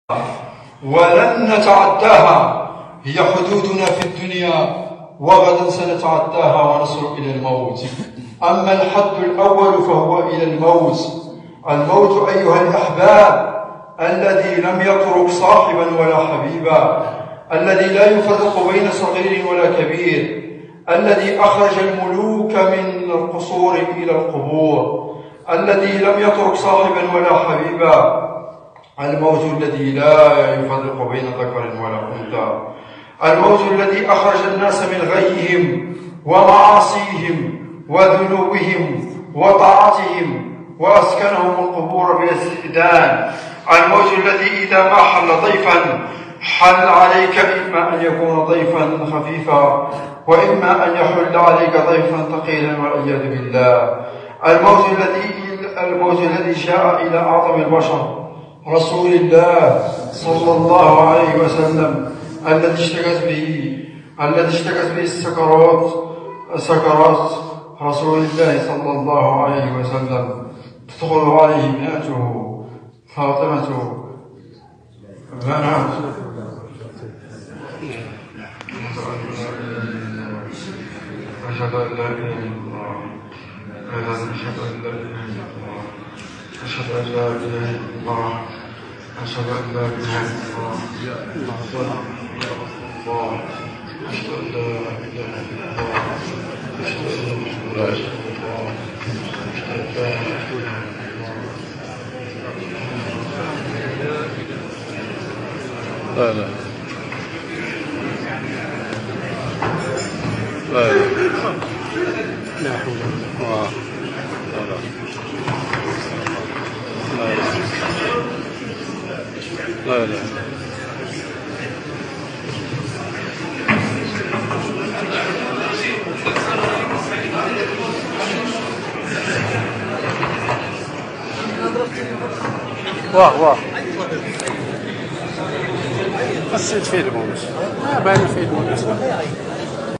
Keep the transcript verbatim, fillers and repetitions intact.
ولن نتعداها، هي حدودنا في الدنيا وغدا سنتعداها ونصل إلى الموت. أما الحد الأول فهو إلى الموت. الموت أيها الأحباب الذي لم يترك صاحبا ولا حبيبا، الذي لا يفرق بين صغير ولا كبير، الذي أخرج الملوك من القصور إلى القبور، الذي لم يترك صاحبا ولا حبيبا، الموت الذي لا يفرق بين ذكر ولا أنثى، الموت الذي أخرج الناس من غيهم ومعاصيهم وذنوبهم وطاعتهم وأسكنهم القبور بلا استئذان، الموت الذي إذا ما حل ضيفا حل عليك إما أن يكون ضيفا خفيفا وإما أن يحل عليك ضيفا ثقيلا والعياذ بالله. الموت الذي الموت الذي جاء إلى أعظم البشر رسول الله صلى الله عليه وسلم، الذي اشتكت به الذي اشتكت به السكرات سكرات رسول الله صلى الله عليه وسلم، تدخل عليه ابنته فاطمة بنات أشهد أن لا إله إلا الله أشهد أن لا إله إلا الله أشهد أن لا إله إلا الله أشهد أن لا إله إلا الله أشهد أن لا إله إلا الله أشهد أن محمدا رسول الله أشهد أن لا إله إلا الله. لا لا لا لا حول ولا قوة لا لا واه واه حسيت فيه الموت ما بان فيه الموت.